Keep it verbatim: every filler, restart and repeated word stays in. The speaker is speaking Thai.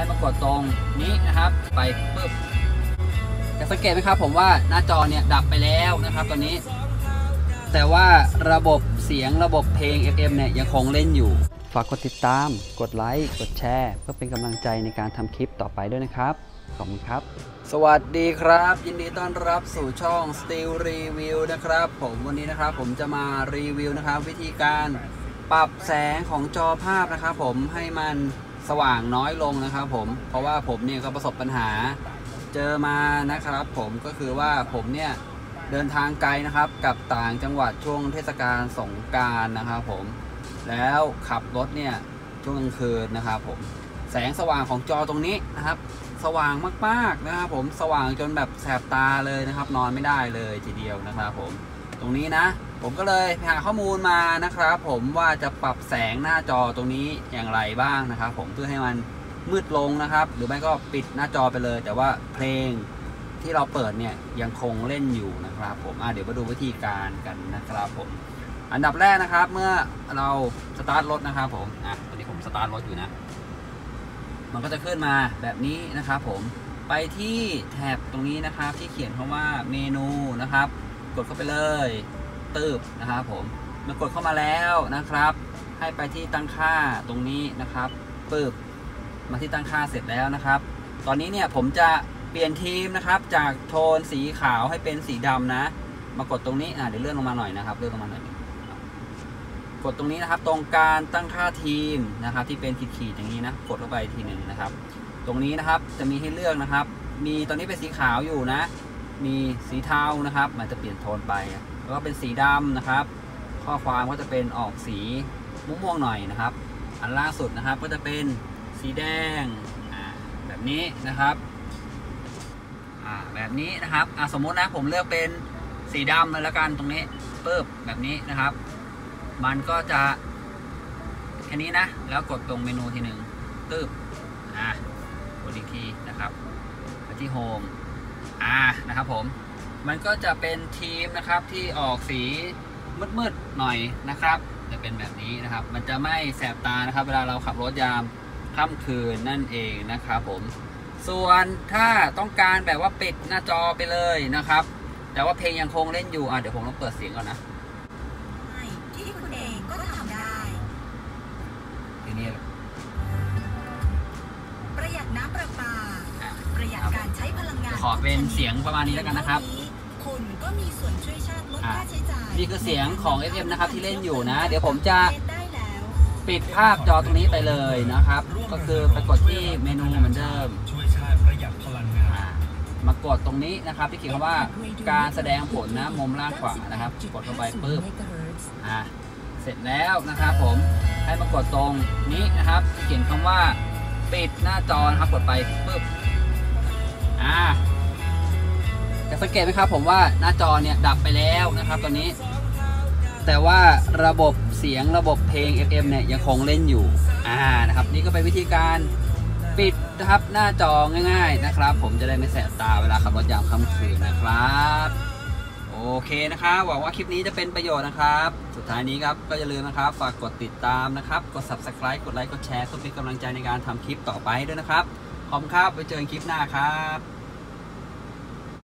ให้มากดตรงนี้นะครับไปปึ๊บจะสังเกตไหมครับผมว่าหน้าจอเนี่ยดับไปแล้วนะครับตอนนี้แต่ว่าระบบเสียงระบบเพลง เอฟ เอ็ม เนี่ยยังคงเล่นอยู่ฝากกดติดตามกดไลค์กดแชร์เพื่อเป็นกำลังใจในการทำคลิปต่อไปด้วยนะครับขอบคุณครับสวัสดีครับยินดีต้อนรับสู่ช่อง Steel Review นะครับผมวันนี้นะครับผมจะมารีวิวนะครับวิธีการปรับแสงของจอภาพนะครับผมให้มันสว่างน้อยลงนะครับผมเพราะว่าผมเนี่ยก็ประสบปัญหาเจอมานะครับผมก็คือว่าผมเนี่ยเดินทางไกลนะครับกับต่างจังหวัดช่วงเทศกาลสงกรานต์นะครับผมแล้วขับรถเนี่ยช่วงกลางคืนนะครับผมแสงสว่างของจอตรงนี้นะครับสว่างมากๆนะครับผมสว่างจนแบบแสบตาเลยนะครับนอนไม่ได้เลยทีเดียวนะครับผมตรงนี้นะผมก็เลยหาข้อมูลมานะครับผมว่าจะปรับแสงหน้าจอตรงนี้อย่างไรบ้างนะครับผมเพื่อให้มันมืดลงนะครับหรือไม่ก็ปิดหน้าจอไปเลยแต่ว่าเพลงที่เราเปิดเนี่ยยังคงเล่นอยู่นะครับผมอ่ะเดี๋ยวมาดูวิธีการกันนะครับผมอันดับแรกนะครับเมื่อเราสตาร์ทรถนะครับผมอ่ะตอนนี้ผมสตาร์ทรถอยู่นะมันก็จะขึ้นมาแบบนี้นะครับผมไปที่แท็บตรงนี้นะครับที่เขียนคำว่าเมนูนะครับกดเข้าไปเลยตืบนะครับผมเมื่อกดเข้ามาแล้วนะครับให้ไปที่ตั้งค่าตรงนี้นะครับปึ๊บมาที่ตั้งค่าเสร็จแล้วนะครับตอนนี้เนี่ยผมจะเปลี่ยนทีมนะครับจากโทนสีขาวให้เป็นสีดำนะมากดตรงนี้อ่ะเดี๋ยวเลื่อนลงมาหน่อยนะครับเลื่อนลงมาหน่อยกดตรงนี้นะครับตรงการตั้งค่าทีมนะครับที่เป็นขีดๆอย่างนี้นะกดเข้าไปทีหนึ่งนะครับตรงนี้นะครับจะมีให้เลือกนะครับมีตอนนี้เป็นสีขาวอยู่นะมีสีเทานะครับมันจะเปลี่ยนโทนไปแล้วก็เป็นสีดำนะครับข้อความก็จะเป็นออกสีม่วงๆหน่อยนะครับอันล่าสุดนะครับก็จะเป็นสีแดงแบบนี้นะครับแบบนี้นะครับสมมุตินะผมเลือกเป็นสีดำเลยแล้วกันตรงนี้ปึ๊บแบบนี้นะครับมันก็จะแค่นี้นะแล้วกดตรงเมนูทีหนึ่งตึ๊บอ่ะกดอีกทีนะครับไปที่โฮมอ่านะครับผมมันก็จะเป็นทีมนะครับที่ออกสีมืดๆหน่อยนะครับจะเป็นแบบนี้นะครับมันจะไม่แสบตานะครับเวลาเราขับรถยามค่ำคืนนั่นเองนะครับผมส่วนถ้าต้องการแบบว่าปิดหน้าจอไปเลยนะครับแต่ว่าเพลงยังคงเล่นอยู่อ่ะเดี๋ยวผมต้องเปิดเสียงก่อนนะที่คุณเองก็ทำได้ทีนี้ประหยัดน้ำประปาประหยัดการใช้พลังงานขอเป็นเสียงประมาณนี้แล้วกันนะครับคุณก็มีส่วนช่วยชาติลดค่าใช้จ่ายนี่คือเสียงของ เอฟ เอ็ม นะครับที่เล่นอยู่นะเดี๋ยวผมจะปิดภาพจอตรงนี้ไปเลยนะครับก็คือไปกดที่เมนูเหมือนเดิมมากดตรงนี้นะครับที่เขียนคำว่าการแสดงผลนะมุมล่างขวานะครับกดเข้าไปปึ๊บอ่าเสร็จแล้วนะครับผมให้มากดตรงนี้นะครับที่เขียนคำว่าปิดหน้าจอนะครับกดไปปึ๊บอ่าจะสังเกตไหมครับผมว่าหน้าจอเนี่ยดับไปแล้วนะครับตอนนี้แต่ว่าระบบเสียงระบบเพลง เอฟ เอ็ม เนี่ยยังคงเล่นอยู่อ่านะครับนี่ก็เป็นวิธีการปิดนะครับหน้าจอง่ายๆนะครับผมจะได้ไม่แสบตาเวลาขับรถยามค่ำคืนนะครับโอเคนะครับหวังว่าคลิปนี้จะเป็นประโยชน์นะครับสุดท้ายนี้ครับก็อย่าลืมนะครับฝากกดติดตามนะครับกด ซับสไครบ์ กดไลค์กดแชร์เพื่อเป็นกำลังใจในการทำคลิปต่อไปด้วยนะครับขอบคุณครับไปเจอกันคลิปหน้าครับ